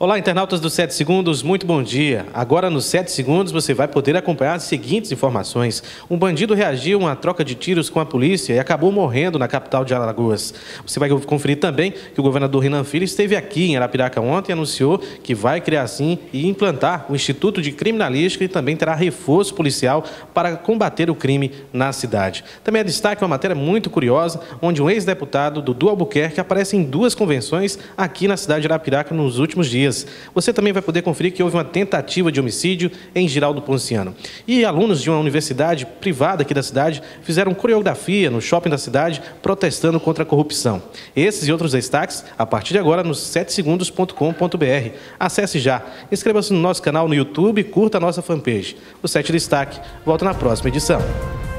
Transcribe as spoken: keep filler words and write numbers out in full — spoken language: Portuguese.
Olá, internautas do sete segundos, muito bom dia. Agora, nos sete segundos, você vai poder acompanhar as seguintes informações. Um bandido reagiu a uma troca de tiros com a polícia e acabou morrendo na capital de Alagoas. Você vai conferir também que o governador Renan Filho esteve aqui em Arapiraca ontem e anunciou que vai criar, sim, e implantar o Instituto de Criminalística e também terá reforço policial para combater o crime na cidade. Também é destaque uma matéria muito curiosa, onde um ex-deputado, Dudu Albuquerque, aparece em duas convenções aqui na cidade de Arapiraca nos últimos dias. Você também vai poder conferir que houve uma tentativa de homicídio em Giraldo Ponciano. E alunos de uma universidade privada aqui da cidade fizeram coreografia no shopping da cidade protestando contra a corrupção. Esses e outros destaques a partir de agora no sete segundos ponto com ponto br. Acesse já, inscreva-se no nosso canal no YouTube e curta a nossa fanpage. O sete Destaque volta na próxima edição.